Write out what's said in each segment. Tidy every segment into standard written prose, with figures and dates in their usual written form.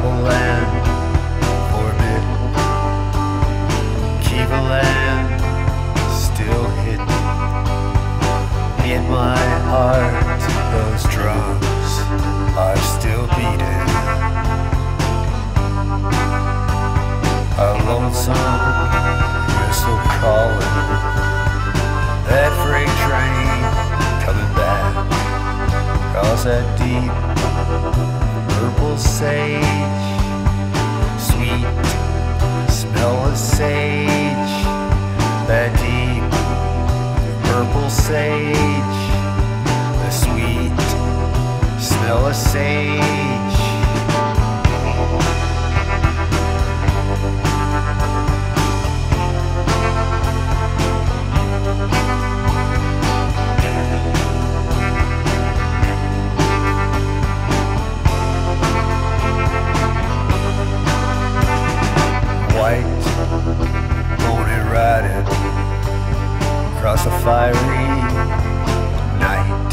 tribal land, forbidden, Kiva land, still hidden. In my heart, those drums are still beating. A lonesome whistle calling, that freight train coming back across that deep purple sage, sweet smell of sage, that deep purple sage, the sweet smell of sage. White, pony riding across a fiery night,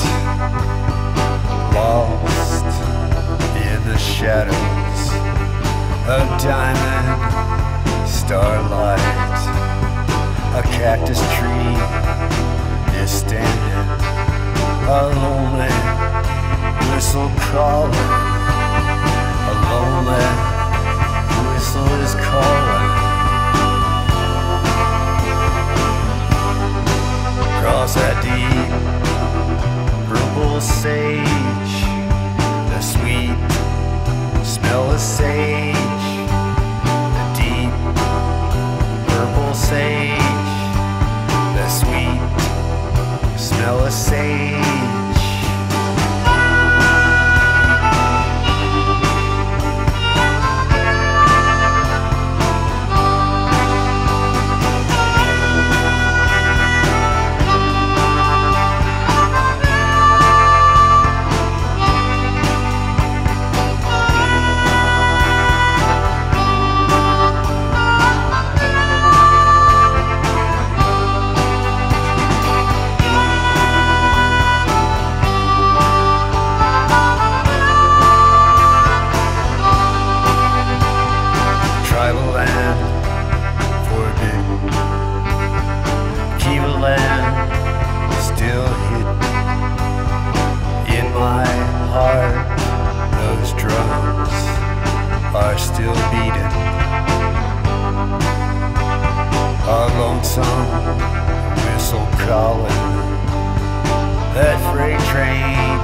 lost in the shadows of diamond starlight. A cactus tree is standing, a lonely whistle calling, a lonely whistle is calling. Across that deep purple sage, the sweet smell of sage, the deep purple sage, the sweet smell of sage. Tribal land, forbidden, Kiva land, still hidden. In my heart, those drums are still beating. A lonesome whistle calling, that freight train